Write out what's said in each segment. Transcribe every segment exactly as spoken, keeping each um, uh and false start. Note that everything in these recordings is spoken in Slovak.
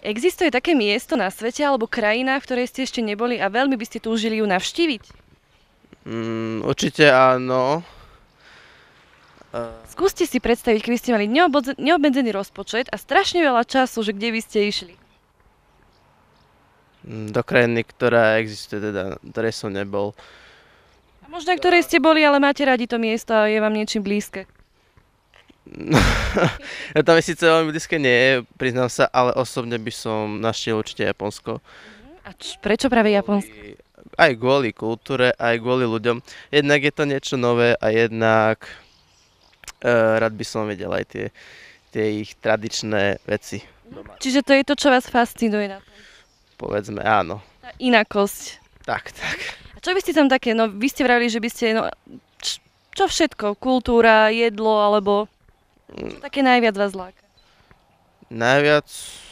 Existuje také miesto na svete alebo krajina, v ktorej ste ešte neboli a veľmi by ste túžili ju navštíviť? Mm, určite áno. Uh, Skúste si predstaviť, keby ste mali neobodze- neobmedzený rozpočet a strašne veľa času, že kde by ste išli. do krajiny, ktorá existuje, teda, ktorej som nebol. A možno aj ktorej ste boli, ale máte radi to miesto a je vám niečím blízke. Ja tam je síce veľmi blízke nie je, priznám sa, ale osobne by som naštívil určite Japonsko. A č- prečo práve Japonsko? Aj kvôli kultúre, aj kvôli ľuďom. Jednak je to niečo nové a jednak uh, rád by som vedel aj tie, tie ich tradičné veci. Čiže to je to, čo vás fascinuje na tom? Povedzme áno. Tá inakosť. Tak, tak. A čo by ste tam také, no vy ste vravili, že by ste, no č- čo všetko? Kultúra, jedlo, alebo čo také najviac vás láka? Najviac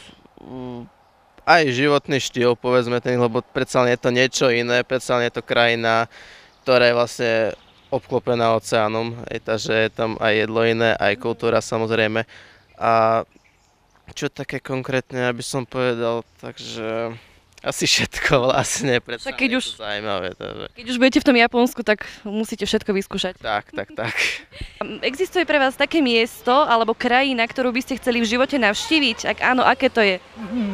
mm, aj životný štýl, povedzme ten, lebo predsa len je to niečo iné, predsa len je to krajina, ktorá je vlastne obklopená oceánom, aj takže je tam aj jedlo iné, aj kultúra samozrejme. A čo také konkrétne, aby som povedal, takže asi všetko vlastne, predsa Však keď je už- to zaujímavé. Takže. Keď už budete v tom Japonsku, tak musíte všetko vyskúšať. Tak, tak, tak. Existuje pre vás také miesto alebo krajina, ktorú by ste chceli v živote navštíviť? Ak áno, aké to je?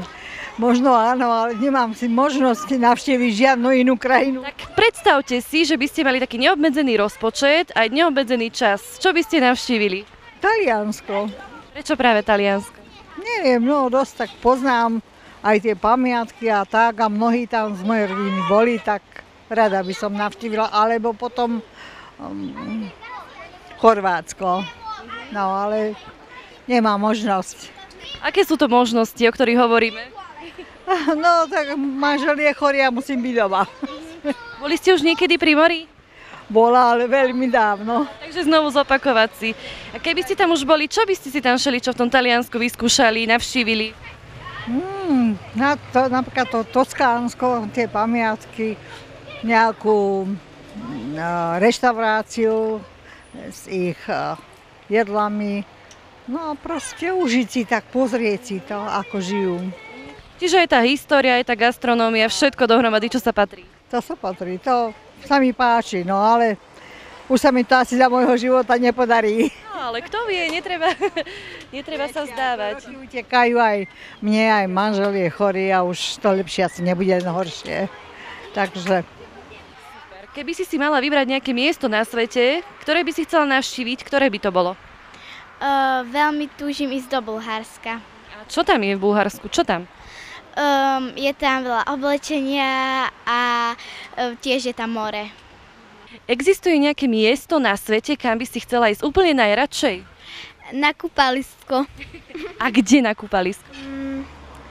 Možno áno, ale nemám si možnosti navštíviť žiadnu inú krajinu. Tak predstavte si, že by ste mali taký neobmedzený rozpočet a neobmedzený čas. Čo by ste navštívili? Taliansko. Prečo práve Taliansko? Neviem, no dosť tak poznám aj tie pamiatky a tak a mnohí tam z mojej rodiny boli, tak rada by som navštívila, alebo potom um, Chorvátsko. No ale nemám možnosť. Aké sú to možnosti, o ktorých hovoríme? No tak manžel je chorý a musím byť doma. Boli ste už niekedy pri mori? Bola, ale veľmi dávno. Takže znovu zopakovať si. A keby ste tam už boli, čo by ste si tam šeli, čo v tom Taliansku vyskúšali, navštívili? Hmm, na to, napríklad to Toskánsko, tie pamiatky, nejakú no, reštauráciu s ich uh, jedlami. No proste užiť si, tak pozrieť si to, ako žijú. Čiže aj tá história, aj tá gastronómia, všetko dohromady, čo sa patrí. To sa patrí, to sa mi páči, no ale už sa mi to asi za môjho života nepodarí. No, ale kto vie, netreba, netreba sa vzdávať. Roky utekajú aj mne, aj manžel je chorý a už to lepšie asi nebude len horšie. Takže Keby si si mala vybrať nejaké miesto na svete, ktoré by si chcela navštíviť, ktoré by to bolo? Uh, veľmi túžim ísť do Bulharska. A čo tam je v Bulharsku? Čo tam? Um, je tam veľa oblečenia a uh, tiež je tam more. Existuje nejaké miesto na svete, kam by si chcela ísť úplne najradšej? Na kúpalisko. A kde na kúpalisku? Mm,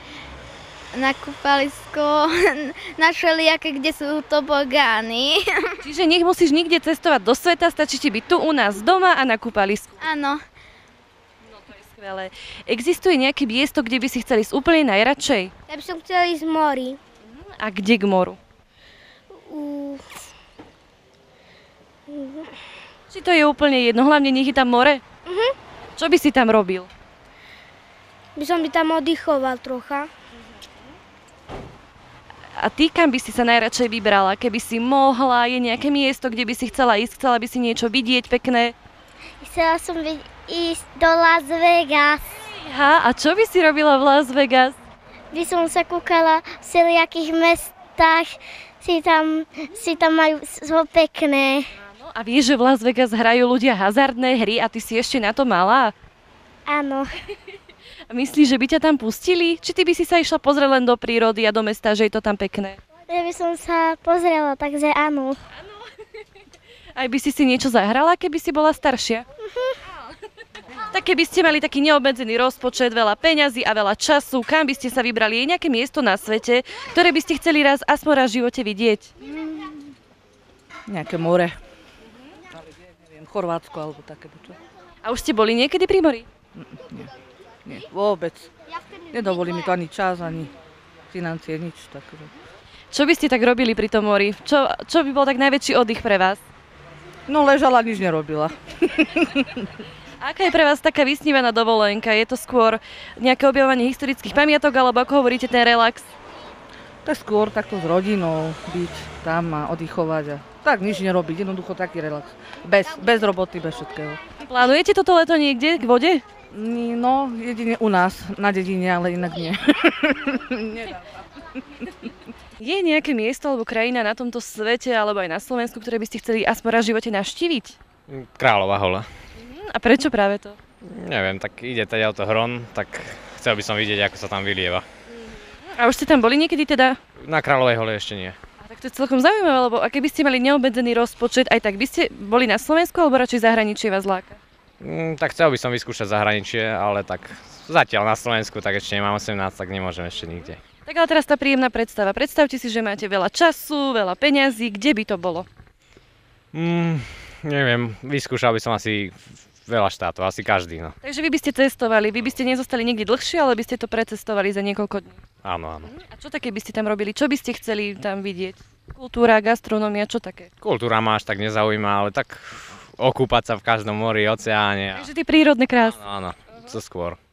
na kúpalisko, na všelijaké, kde sú tobogány. Čiže nech musíš nikde cestovať do sveta, stačí ti byť tu u nás doma a na kúpalisku. Áno. No to je skvelé. Existuje nejaké miesto, kde by si chceli ísť úplne najradšej? Ja by som chcela ísť v mori. A kde k moru? Uh, Či to je úplne jedno, hlavne nech je tam more? uh-huh. Čo by si tam robil? By som by tam oddychoval trocha. A ty kam by si sa najradšej vybrala? Keby si mohla, je nejaké miesto, kde by si chcela ísť, chcela by si niečo vidieť pekné? Chcela som by- ísť do Las Vegas. Aha, a čo by si robila v Las Vegas? By som sa kúkala v všelijakých mestách, si tam, si tam majú svo pekné. No, a vieš, že v Las Vegas hrajú ľudia hazardné hry a ty si ešte na to malá? Áno. A myslíš, že by ťa tam pustili? Či ty by si sa išla pozrieť len do prírody a do mesta, že je to tam pekné? Ja by som sa pozrela, takže áno. Aj by si si niečo zahrala, keby si bola staršia? Tak keby ste mali taký neobmedzený rozpočet, veľa peňazí a veľa času, kam by ste sa vybrali? Je nejaké miesto na svete, ktoré by ste chceli raz aspoň raz v živote vidieť? Nejaké more. Ale neviem, Chorvátsko alebo takéto čo. A už ste boli niekedy pri mori? Nie, nie, vôbec. Nedovolí mi to ani čas, ani financie, nič takého. Čo by ste tak robili pri tom mori? Čo, čo by bol tak najväčší oddych pre vás? No ležala, nič nerobila. Aká je pre vás taká vysnívaná dovolenka? Je to skôr nejaké objavovanie historických pamiatok, alebo ako hovoríte, ten relax? Tak skôr takto s rodinou byť tam a oddychovať a tak nič nerobiť, jednoducho taký relax. Bez, bez roboty, bez všetkého. Plánujete toto leto niekde k vode? Ni- No, jedine u nás, na dedine, ale inak nie. Nedá sa. Je nejaké miesto alebo krajina na tomto svete alebo aj na Slovensku, ktoré by ste chceli aspoň raz v živote navštíviť? Kráľova Hola. A prečo práve to? Neviem, tak ide teda to hron, tak chcel by som vidieť, ako sa tam vylieva. A už ste tam boli niekedy teda? Na Kráľovej Hole ešte nie. A tak to je celkom zaujímavé, lebo a keby ste mali neobmedzený rozpočet, aj tak by ste boli na Slovensku alebo radšej zahraničie vás láka? Mm, tak chcel by som vyskúšať zahraničie, ale tak zatiaľ na Slovensku, tak ešte nemám osemnásť, tak nemôžem ešte nikde. Tak ale teraz tá príjemná predstava. Predstavte si, že máte veľa času, veľa peňazí, kde by to bolo? Mm, neviem, vyskúšal by som asi veľa štátov, asi každý, no. Takže vy by ste cestovali, vy by ste nezostali niekde dlhšie, ale by ste to precestovali za niekoľko dní. Áno, áno. A čo také by ste tam robili? Čo by ste chceli tam vidieť? Kultúra, gastronómia, čo také? Kultúra ma až tak nezaujíma, ale tak okúpať sa v každom mori, oceáne. Takže tie prírodné krásy. Áno, áno, to skôr.